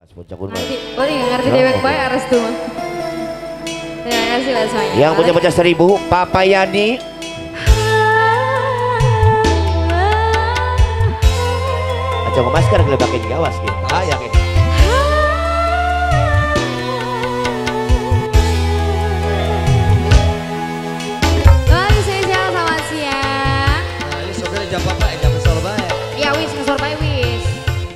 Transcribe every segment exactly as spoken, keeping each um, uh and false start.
Ngerti, boleh nggak ngerti dewek baik harus tuh. Terima kasih lah semuanya. Yang punya pecah seribu, Papa Yani. Coba masker kalau pakai gawas gitu. Ah, yakin. Mari spesial selamat siang. Nah, ini soalnya jam apa? Jam besar baik. Ya wis ngesor bae wis.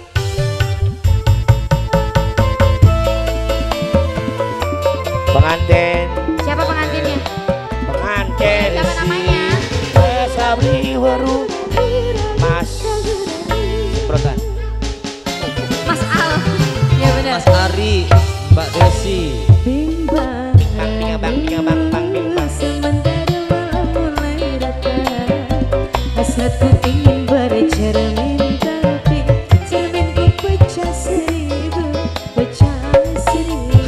Pengantin. Siapa pengantinnya? Pengantin. Siapa namanya? Sabri Waru. Mas. Protan. Mas Al. Ya benar. Mas Ari, Mbak Desi. Bimbang. Bang bing bang bing bang bang bing bang. Sementara malam mulai datang, hasratku ingin bercermin, tapi cerminku pecah seribu, pecah seribu.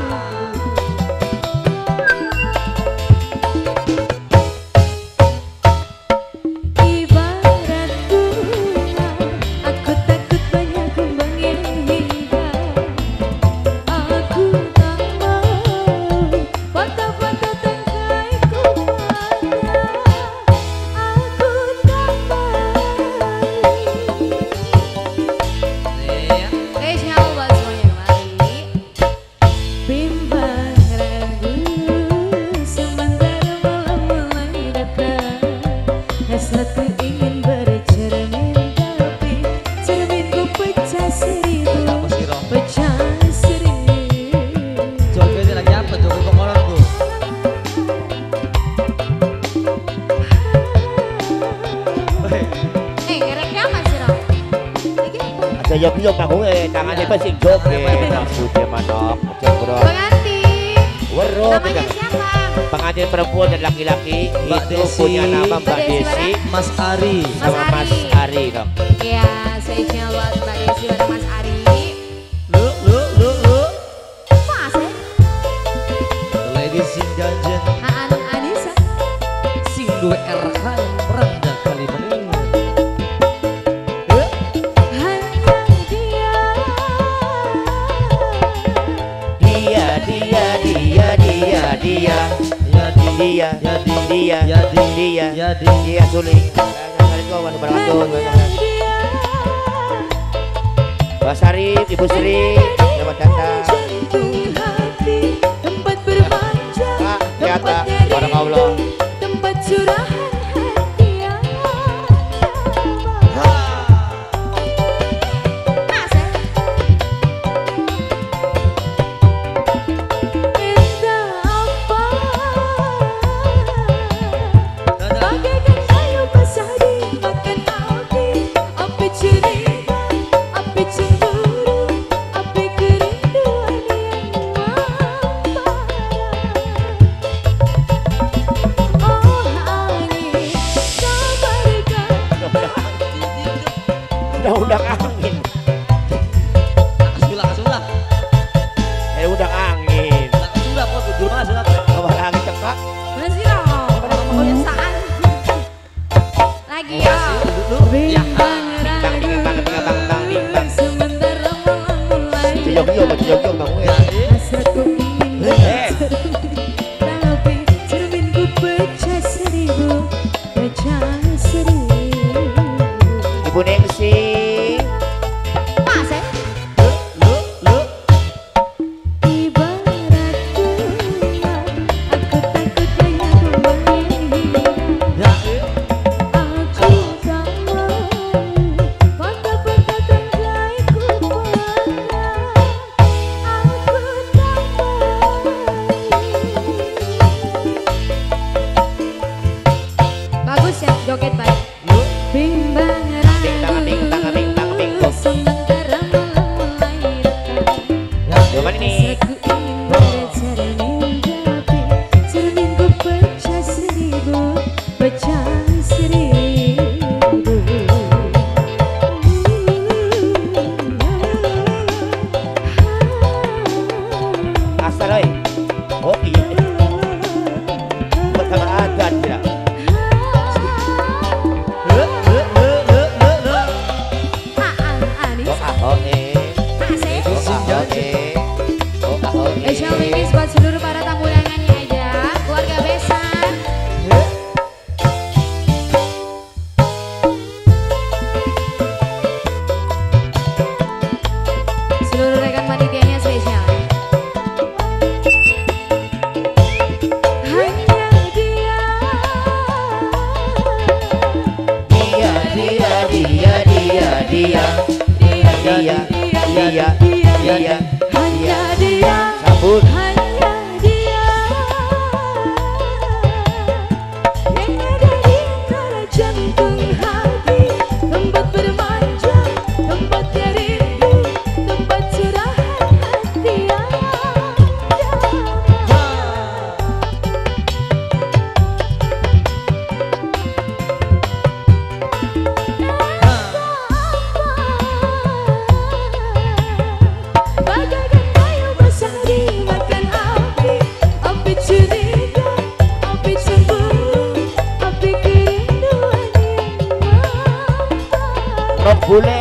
Ibarat bunga, aku takut banyak kumbang yang indah. Aku tak mau foto-foto tangkaiku pada. Aku tak mau. Spesial buat semuanya kembali. Bimbang ragu sementara malam mulai datang, hasratku ingin bercermin, tapi cerminku pecah seribu, Apa sih, Rom? pecah seribu. Joget ini lagi apa? Joget pengorangku. Eh, ngereknya apa sih, Rom? Lagi apa? Aja yok yok aku eh tangannya pesing joget. Maksudnya manok, cembro. Pengantin. Wero Namanya siapa? pengantin perempuan dan laki-laki Mbak itu Desi. punya nama Mbak Mbak Desi Desi Mas Ari. sama Mas Mas Ari. Ari dong. Ya, spesial buat Mbak Desi dan Mas Ari. Lu, lu, lu, lu. Mas, eh? Ladies and gentlemen, Aan Anissa. sing duwe R H yang merendah kali menit. Eh, Hanya dia. Dia dia dia dia dia Ya di, dia ya di, dia ya di, dia ya di. dia suling. Assalamualaikum warahmatullahi wabarakatuh. Mbak Sarif, Ibu Sri, selamat datang. Jantung hati, tempat bermanja, Pak, lihat tempat tak, nyari barakallah. tempat curahan hati yang Mas, eh? Entah apa, bagaikan kayu basah dimakan api, api curiga, api cemburu, api kerinduan yang membara. Oh angin, sabarkan. Udah-udah angin, Kasulah, kasulah. eh udah angin. Kasulah, kok dulu mana sudah? Kabar angin cekak. Mana sih lo? Kebiasaan. Lagi ya. Bimbang ragu, sementara malam mulai Cijok-cijok, cijok-cijok kamu ya. hasratku ingin bercermin, tapi cerminku pecah seribu, pecah seribu. Ibu Nengsi, Mas, eh? Lu, lu. Ibarat bunga, aku takut banyak kumbang yang indah. Ya, Aku tak mau foto-foto tangkaiku pada. Aku tak mau. Bagus ya, joget baik. lu. Bimbang Bing, tangan, bing, tangan, bing, ragu, bing. sementara malam mulai datang. Ya, Gimana nih? Hasratku ingin bercermin, tapi cerminku pecah seribu, pecah seribu. asal oi. Oh iya. Pertama adan tidak. Lu, lu, lu, lu, lu, lu. Aan Anissa. Oh ah oh eh. Mas, eh? Ladies and seluruh rekan panitianya spesial. Hanya dia, Dia, dia, dia, dia, dia, dia, dia, dia, dia, hanya dia, sabun. hanya dia yang ada di kala jantung hati, tempat bermanja, tempatnya rindu, tempat curahan hati yang bagaikan kayu basah dimakan api, api curiga, api cemburu, api kerinduan yang membakar. Rock bule.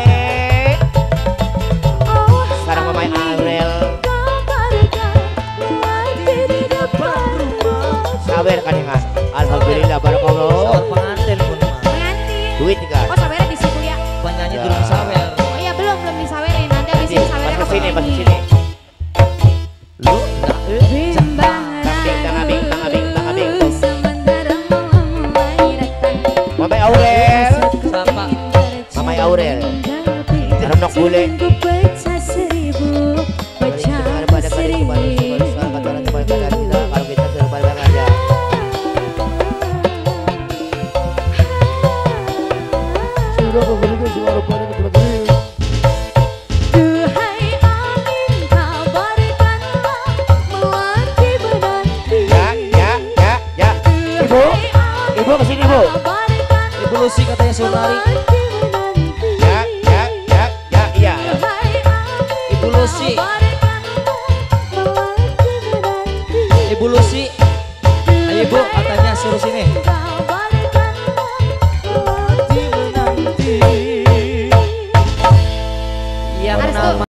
Oh, Sekarang memain Aurel. kabarkan hati di depan rumah. Sabar kan ya. Alhamdulillah barakallah. Sawer pengantin pun mah. Pengantin. Duit kan. Oh, sawernya di situ ya. Penyanyi Ya. durung sawer. Oh iya, belum belum disawerin. Nanti habis Nanti ini sawernya pas ke kesini, pas penyanyi. kesini. Lu enggak eh. Bimbang Tangabing, tangabing, tangabing, tangabing. ragu, sementara mau mulai datang. Mamai Aurel. Siapa? Mamai Aurel. Renok bule. Ku pecah seribu, pecah seribu. Kalau kita sudah pada aja. Duhai angin, kabarkanlah melati menanti. Ya, ya, ya, ya. Ibu, ibu kesini bu. Ibu Lucy katanya suruh lari. Ya, ya, ya, ya, iya. Ibu Lucy, Ibu Lucy. Ayo Ibu katanya suruh sini.